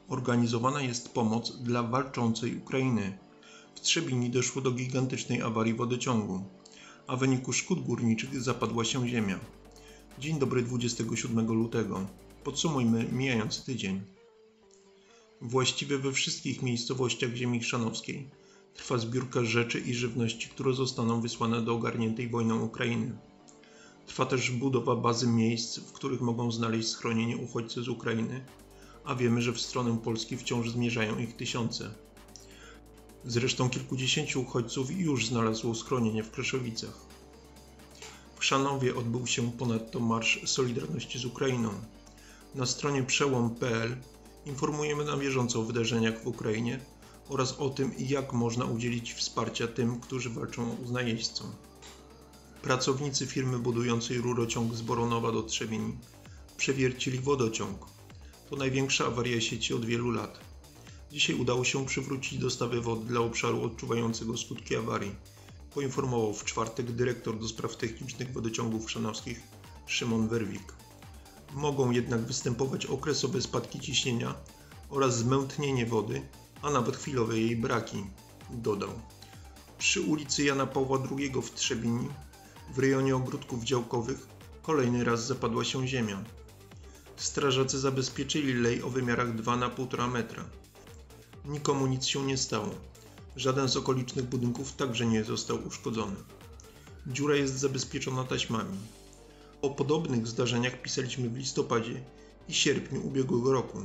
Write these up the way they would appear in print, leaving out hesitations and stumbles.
Organizowana jest pomoc dla walczącej Ukrainy. W Trzebini doszło do gigantycznej awarii wodociągu, a w wyniku szkód górniczych zapadła się ziemia. Dzień dobry 27 lutego. Podsumujmy mijający tydzień. Właściwie we wszystkich miejscowościach ziemi chrzanowskiej trwa zbiórka rzeczy i żywności, które zostaną wysłane do ogarniętej wojną Ukrainy. Trwa też budowa bazy miejsc, w których mogą znaleźć schronienie uchodźcy z Ukrainy, a wiemy, że w stronę Polski wciąż zmierzają ich tysiące. Zresztą kilkudziesięciu uchodźców już znalazło schronienie w Kreszowicach. W Chrzanowie odbył się ponadto Marsz Solidarności z Ukrainą. Na stronie przełom.pl informujemy na bieżąco o wydarzeniach w Ukrainie oraz o tym, jak można udzielić wsparcia tym, którzy walczą z najeźdźcą. Pracownicy firmy budującej rurociąg z Boronowa do Trzebini przewiercili wodociąg. To największa awaria sieci od wielu lat. Dzisiaj udało się przywrócić dostawy wody dla obszaru odczuwającego skutki awarii, poinformował w czwartek dyrektor do spraw technicznych wodociągów chrzanowskich Szymon Werwik. Mogą jednak występować okresowe spadki ciśnienia oraz zmętnienie wody, a nawet chwilowe jej braki, dodał. Przy ulicy Jana Pawła II w Trzebini, w rejonie ogródków działkowych, kolejny raz zapadła się ziemia. Strażacy zabezpieczyli lej o wymiarach 2 na 1,5 metra. Nikomu nic się nie stało. Żaden z okolicznych budynków także nie został uszkodzony. Dziura jest zabezpieczona taśmami. O podobnych zdarzeniach pisaliśmy w listopadzie i sierpniu ubiegłego roku.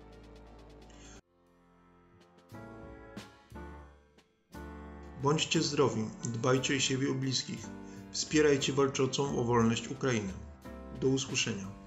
Bądźcie zdrowi, dbajcie o siebie i o bliskich, wspierajcie walczącą o wolność Ukrainę. Do usłyszenia.